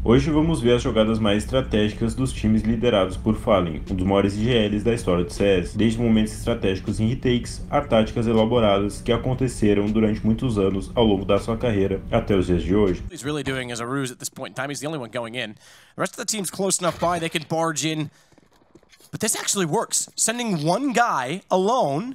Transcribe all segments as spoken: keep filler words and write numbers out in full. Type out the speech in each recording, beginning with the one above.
Hoje vamos ver as jogadas mais estratégicas dos times liderados por Fallen, um dos maiores I G Ls da história do C S, desde momentos estratégicos em retakes a táticas elaboradas que aconteceram durante muitos anos ao longo da sua carreira até os dias de hoje. He's really doing as a ruse at this point in time. He's the only one going in. The rest of the team's close enough by, they can barge in. But this actually works. Sending one guy alone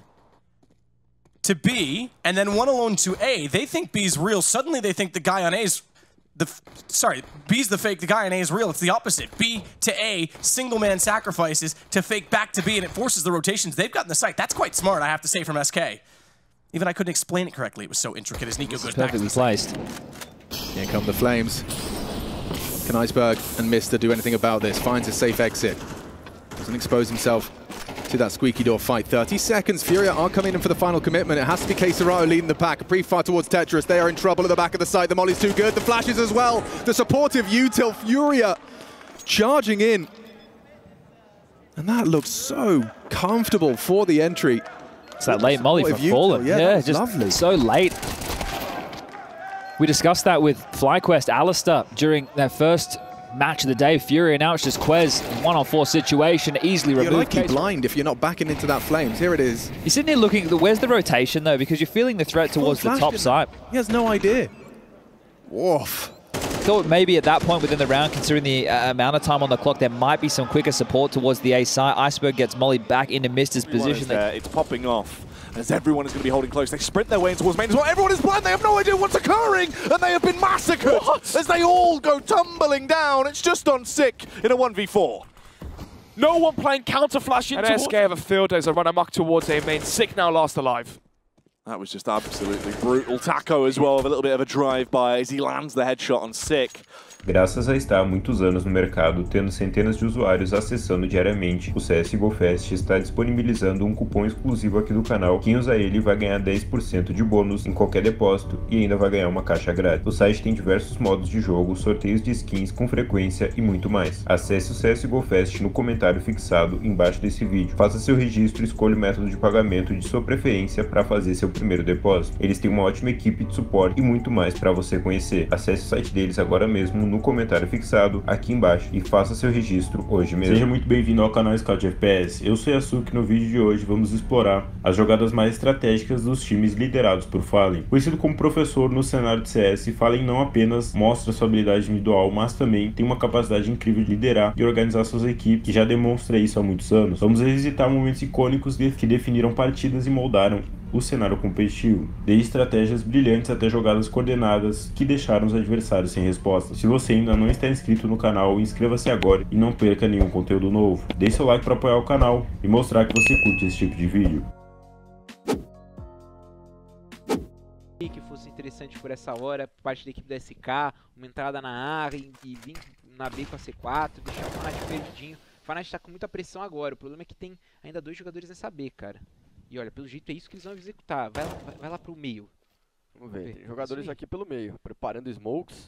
to B, and then one alone to A. They think B's real. Suddenly they think the guy on A's the sorry, B's the fake, the guy on A is real. It's the opposite. B to A, single man sacrifices to fake back to B, and it forces the rotations they've got in the site. That's quite smart, I have to say, from S K. Even I couldn't explain it correctly. It was so intricate as Nico goes back to the placed. Here come the flames. Can Iceberg and Mister do anything about this? Finds a safe exit. Doesn't expose himself to that squeaky door fight. thirty seconds. Furia are coming in for the final commitment. It has to be KScerato leading the pack. A pre-fire towards Tetris. They are in trouble at the back of the site. The molly's too good. The flashes as well. The supportive util Furia charging in. And that looks so comfortable for the entry. It's that late molly from Fallen. Yeah, yeah just lovely. So late. We discussed that with FlyQuest Alistair during their first match of the day. Furia, now it's just Quez, one on four situation, easily removed. You're likely blind if you're not backing into that flames. Here it is. You're sitting there looking at the, where's the rotation though, because you're feeling the threat towards the top side. He has no idea. Woof. Thought maybe at that point within the round, considering the uh, amount of time on the clock, there might be some quicker support towards the A side. Iceberg gets Molly back into Mister's position. There. It's popping off. As everyone is going to be holding close, they sprint their way in towards main as well. Everyone is blind, they have no idea what's occurring, and they have been massacred what? as they all go tumbling down. It's just on Sick in a one v four. No one playing counter flashing And towards... S K have a field as they run amok towards their main. Sick now last alive. That was just absolutely brutal. Taco as well, with a little bit of a drive-by as he lands the headshot on Sick. Graças a estar há muitos anos no mercado, tendo centenas de usuários acessando diariamente, o C S G O Fest está disponibilizando um cupom exclusivo aqui do canal. Quem usar ele vai ganhar dez por cento de bônus em qualquer depósito e ainda vai ganhar uma caixa grátis. O site tem diversos modos de jogo, sorteios de skins com frequência e muito mais. Acesse o C S G O Fest no comentário fixado embaixo desse vídeo. Faça seu registro e escolha o método de pagamento de sua preferência para fazer seu primeiro depósito. Eles têm uma ótima equipe de suporte e muito mais para você conhecer. Acesse o site deles agora mesmo no comentário fixado aqui embaixo e faça seu registro hoje mesmo. Seja muito bem-vindo ao canal Scout F P S. Eu sou Yasuki e no vídeo de hoje vamos explorar as jogadas mais estratégicas dos times liderados por Fallen. Conhecido como professor no cenário de C S, Fallen não apenas mostra sua habilidade individual, mas também tem uma capacidade incrível de liderar e organizar suas equipes, que já demonstra isso há muitos anos. Vamos revisitar momentos icônicos que definiram partidas e moldaram o cenário competitivo, desde estratégias brilhantes até jogadas coordenadas que deixaram os adversários sem resposta. Se você ainda não está inscrito no canal, inscreva-se agora e não perca nenhum conteúdo novo. Deixe seu like para apoiar o canal e mostrar que você curte esse tipo de vídeo. Que fosse interessante por essa hora, por parte da equipe da S K, uma entrada na A e, e vir na B com a C quatro, deixar o Fnatic perdidinho. O Fnatic tá com muita pressão agora, o problema é que tem ainda dois jogadores nessa B, cara. E olha, pelo jeito é isso que eles vão executar. Vai lá, vai, vai lá pro meio. Vamos ver. Tem jogadores aqui pelo meio, preparando smokes.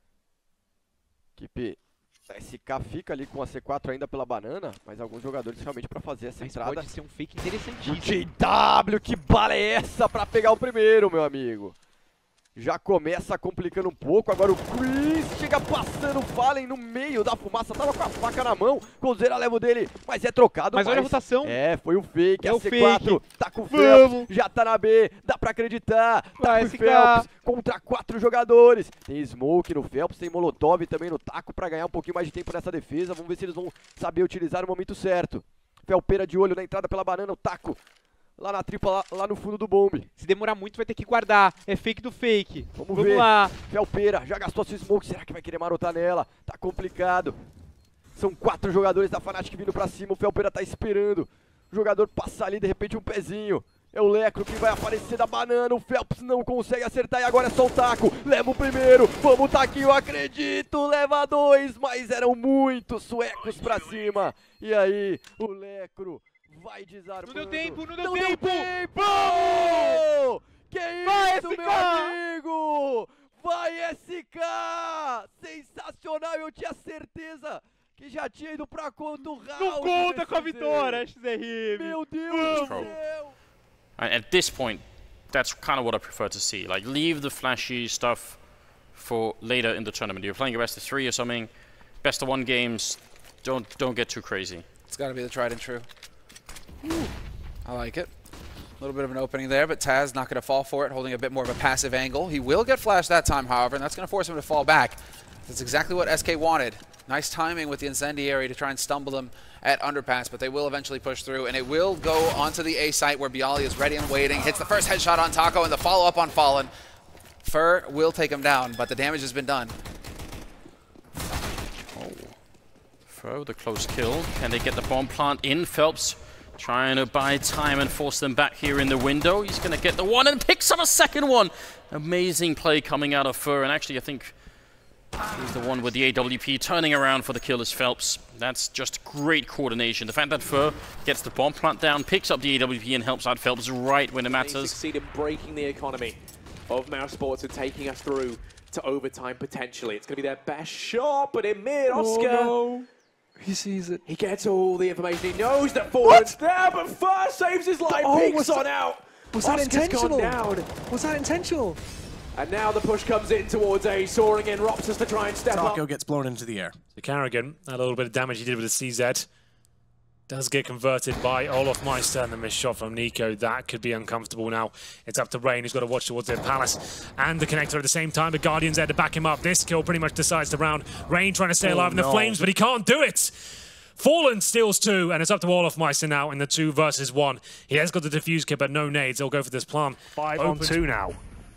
Equipe da S K fica ali com a C quatro ainda pela banana, mas alguns jogadores realmente para fazer essa mas entrada. Pode ser um fake interessantíssimo. J W, que bala é essa para pegar o primeiro, meu amigo? Já começa complicando um pouco, agora o Chris chega passando o Fallen no meio da fumaça, tava com a faca na mão, Coldzera leva o dele, mas é trocado. Mas, mas olha a rotação. É, foi o fake, é a o C quatro fake. Tá com o Phelps, já tá na B, dá pra acreditar, tá com o Phelps contra quatro jogadores. Tem Smoke no Phelps, tem Molotov também no Taco pra ganhar um pouquinho mais de tempo nessa defesa, vamos ver se eles vão saber utilizar o momento certo. Felpeira de olho na entrada pela banana, o Taco lá na tripla, lá, lá no fundo do bombe. Se demorar muito vai ter que guardar, é fake do fake. Vamos, Vamos ver. lá. Felpeira, já gastou seu smoke, será que vai querer marotar nela? Tá complicado. São quatro jogadores da Fnatic vindo pra cima, o Felpeira tá esperando. O jogador passa ali, de repente um pezinho. É o Lecro que vai aparecer da banana, o Phelps não consegue acertar e agora é só o Taco. Leva o primeiro, vamos Taquinho, acredito, leva dois, mas eram muitos suecos pra cima. E aí, o Lecro vai desarmando. Não deu tempo, não deu não tempo! Deu tempo! Que vai, isso, meu amigo! Vai, S K! Sensacional, eu tinha certeza que já tinha ido pra conta o round. Não conta com a vitória, X R M! Meu Deus do céu! At this point, that's kind of what I prefer to see. Like, leave the flashy stuff for later in the tournament. You're playing a best of three or something, best of one games. Don't don't get too crazy. It's got to be the tried and true. Ooh, I like it. A little bit of an opening there, but Taz not going to fall for it, holding a bit more of a passive angle. He will get flashed that time, however, and that's going to force him to fall back. That's exactly what S K wanted. Nice timing with the Incendiary to try and stumble them at underpass, but they will eventually push through, and it will go onto the A site where byali is ready and waiting. Hits the first headshot on Taco and the follow-up on Fallen. Fur will take him down, but the damage has been done. Oh. Fur with a close kill. Can they get the bomb plant in? Phelps trying to buy time and force them back here in the window. He's going to get the one and picks up a second one. Amazing play coming out of Fur, and actually I think he's the one with the A W P turning around for the kill is Phelps. That's just great coordination. The fact that Fur gets the bomb plant down, picks up the A W P and helps out Phelps right when it matters. They succeed in breaking the economy of mousesports and taking us through to overtime potentially. It's going to be their best shot, but in mid, Oscar. Oh, no. He sees it. He gets all the information. He knows that Fallen's there, but Fur saves his life. Oh, Peeks was on that, out. Was that Oscar's intentional? Gone down. Was that intentional? And now the push comes in towards A, soaring in Ropsis to try and step Taco up. gets blown into the air. So Carrigan, that little bit of damage he did with the C Z, does get converted by Olaf Meister, and the missed shot from Nico. That could be uncomfortable now. It's up to Rain, who's got to watch towards their Palace and the connector at the same time. The Guardian's there to back him up. This kill pretty much decides the round. Rain trying to stay alive oh, in the no. flames, but he can't do it. Fallen steals two, and it's up to Olaf Meister now in the two versus one. He has got the defuse kit, but no nades. They'll go for this plant. Five on two now.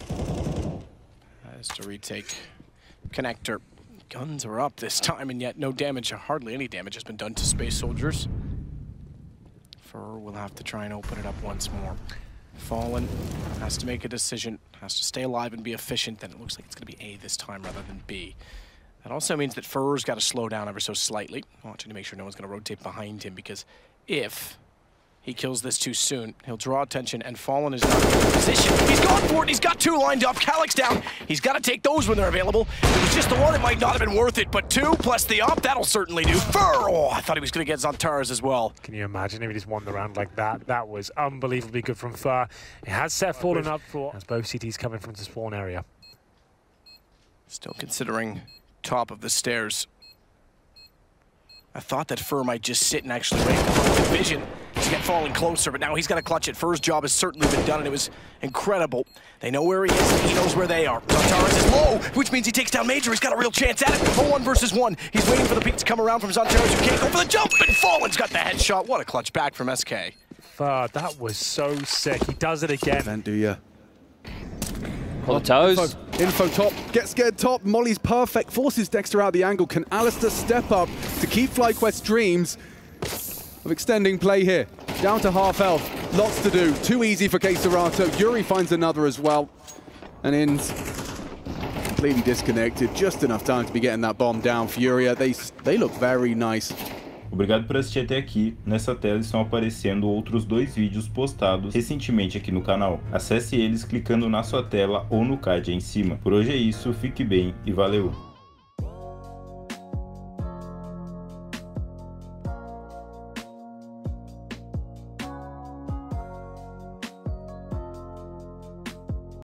Has to retake connector. Guns are up this time, and yet no damage, hardly any damage has been done to Space Soldiers. Fur will have to try and open it up once more. Fallen has to make a decision, has to stay alive and be efficient, then it looks like it's going to be A this time rather than B. That also means that Fur's got to slow down ever so slightly, watching to make sure no one's going to rotate behind him, because if he kills this too soon, he'll draw attention, and Fallen is not in a position. He's gone for it, he's got two lined up, Calyx down. He's got to take those when they're available. If it was just the one, it might not have been worth it, but two plus the up, that'll certainly do. Fur, oh, I thought he was going to get Xantares as well. Can you imagine if he just won the round like that? That was unbelievably good from Fur. It has set Fallen up for as both C Ts coming from the spawn area. Still considering top of the stairs. I thought that Fur might just sit and actually wait for vision to get Fallen closer, but now he's got to clutch it. Fur's job has certainly been done, and it was incredible. They know where he is, and he knows where they are. Xantares is low, which means he takes down Major. He's got a real chance at it. Oh, one versus one. He's waiting for the peak to come around from Xantares, who can't go for the jump, and Fallen's got the headshot. What a clutch back from S K. Fur, that was so sick. He does it again. Then do ya? On the toes. Info, info top, get scared top. Molly's perfect, forces Dexter out the angle. Can Alistair step up to keep FlyQuest's dreams of extending play here? Down to half health, lots to do. Too easy for K-Serato. Yuri finds another as well. And Inns completely disconnected. Just enough time to be getting that bomb down. Furia, they, they look very nice. Obrigado por assistir até aqui. Nessa tela estão aparecendo outros dois vídeos postados recentemente aqui no canal. Acesse eles clicando na sua tela ou no card aí em cima. Por hoje é isso, fique bem e valeu!